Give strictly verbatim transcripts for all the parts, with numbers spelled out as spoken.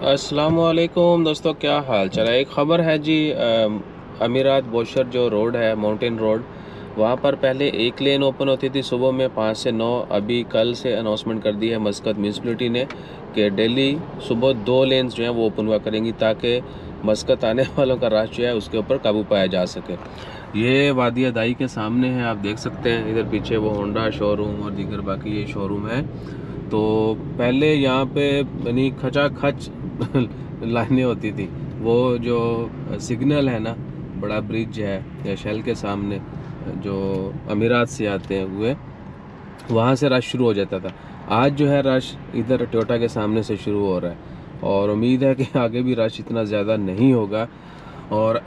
अस्सलामुअलैकुम दोस्तों, क्या हाल चाल है। एक ख़बर है जी, अमीरात बोशर जो रोड है, माउंटेन रोड, वहाँ पर पहले एक लेन ओपन होती थी सुबह में पाँच से नौ। अभी कल से अनाउंसमेंट कर दी है मस्कत म्यूनसिपलिटी ने कि डेली सुबह दो लेन्स जो हैं वो ओपन हुआ करेंगी, ताकि मस्कत आने वालों का रश जो है उसके ऊपर काबू पाया जा सके। ये वादिया दाई के सामने है, आप देख सकते हैं। इधर पीछे वो होंडा शोरूम और दीगर बाकी ये शोरूम है। तो पहले यहाँ पे यानी खचा खच लाइनें होती थी। वो जो सिग्नल है ना, बड़ा ब्रिज है या शेल के सामने, जो अमीरात से आते हैं हुए, वहाँ से रश शुरू हो जाता था। आज जो है रश इधर टोयोटा के सामने से शुरू हो रहा है और उम्मीद है कि आगे भी रश इतना ज़्यादा नहीं होगा। और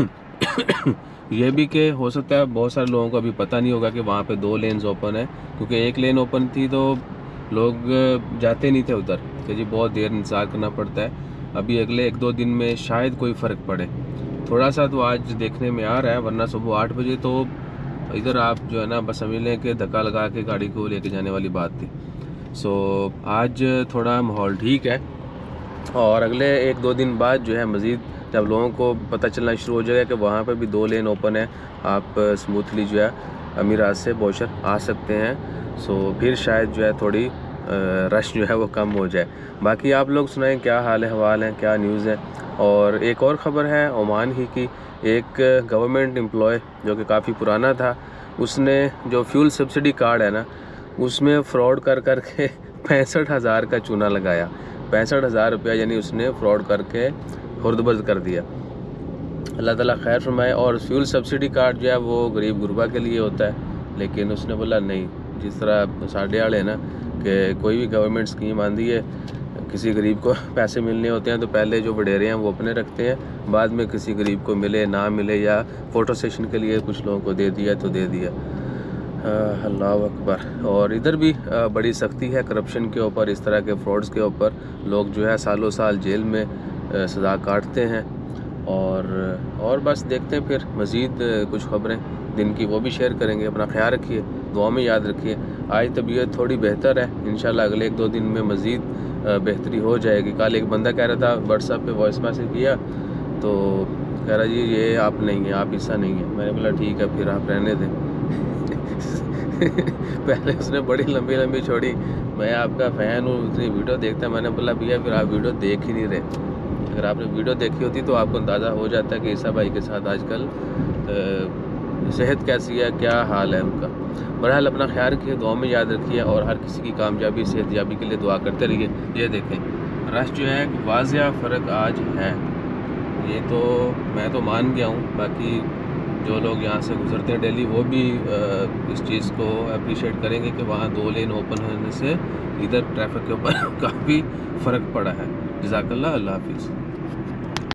ये भी कि हो सकता है बहुत सारे लोगों को अभी पता नहीं होगा कि वहाँ पे दो लेन्स ओपन है, क्योंकि एक लेन ओपन थी तो लोग जाते नहीं थे उधर कि जी बहुत देर इंतज़ार करना पड़ता है। अभी अगले एक दो दिन में शायद कोई फ़र्क पड़े, थोड़ा सा तो आज देखने में आ रहा है, वरना सुबह आठ बजे तो इधर आप जो है ना बस समझ लें कि धक्का लगा के गाड़ी को लेके जाने वाली बात थी। सो आज थोड़ा माहौल ठीक है और अगले एक दो दिन बाद जो है मज़ीद जब लोगों को पता चलना शुरू हो जाएगा कि वहाँ पर भी दो लेन ओपन है, आप स्मूथली जो है अमीरात से बोशर आ सकते हैं। सो फिर शायद जो है थोड़ी रश जो है वो कम हो जाए। बाकी आप लोग सुनाएं, क्या हाल है, हवाल है, क्या न्यूज़ है। और एक और ख़बर है ओमान ही की, एक गवर्नमेंट एम्प्लॉय जो कि काफ़ी पुराना था, उसने जो फ्यूल सब्सिडी कार्ड है ना, उसमें फ़्रॉड कर कर के पैंसठ हज़ार का चूना लगाया। पैंसठ हज़ार रुपया यानी उसने फ़्रॉड करके खुर्दबर्द कर दिया। अल्लाह ताला खैर फरमाए। और फ्यूल सब्सिडी कार्ड जो है वो गरीब गुरबा के लिए होता है, लेकिन उसने बोला नहीं, जिस तरह साढ़े आड़े ना कि कोई भी गवर्नमेंट स्कीम आती है, किसी गरीब को पैसे मिलने होते हैं तो पहले जो वडेरे हैं वो अपने रखते हैं, बाद में किसी गरीब को मिले ना मिले या फ़ोटो सेशन के लिए कुछ लोगों को दे दिया तो दे दिया। अल्लाह अकबर। और इधर भी बड़ी सख्ती है करप्शन के ऊपर, इस तरह के फ्रॉड्स के ऊपर। लोग जो है सालों साल जेल में सज़ा काटते हैं। और और बस देखते हैं फिर मज़ीद कुछ ख़बरें दिन की वो भी शेयर करेंगे। अपना ख्याल रखिए, दुआ में याद रखिए। आज तबीयत थोड़ी बेहतर है, इंशाल्लाह अगले एक दो दिन में मज़ीद बेहतरी हो जाएगी। कल एक बंदा कह रहा था, व्हाट्सएप पे वॉइस मैसेज किया तो कह रहा जी ये आप नहीं है, आप हिस्सा नहीं है। मैंने बोला ठीक है फिर आप रहने दें। पहले उसने बड़ी लंबी लंबी छोड़ी, मैं आपका फ़ैन हूँ, उतनी वीडियो देखता। मैंने बोला भैया फिर आप वीडियो देख ही नहीं रहे। अगर आपने वीडियो देखी होती तो आपको अंदाज़ा हो जाता है कि ईसा भाई के साथ आजकल सेहत कैसी है, क्या हाल है उनका। बहरहाल अपना ख्याल रखिए, दुआ में याद रखिए और हर किसी की कामयाबी सेहतयाबी के लिए दुआ करते रहिए। ये देखें रश जो है वाज़िया फ़र्क आज है, ये तो मैं तो मान गया हूँ। बाकी जो लोग यहाँ से गुजरते हैं डेली वो भी इस चीज़ को अप्रिशिएट करेंगे कि वहाँ दो लेन ओपन होने से इधर ट्रैफिक के ऊपर काफ़ी फ़र्क पड़ा है। जज़ाकल्लाह, अल्लाह हाफ़िज़।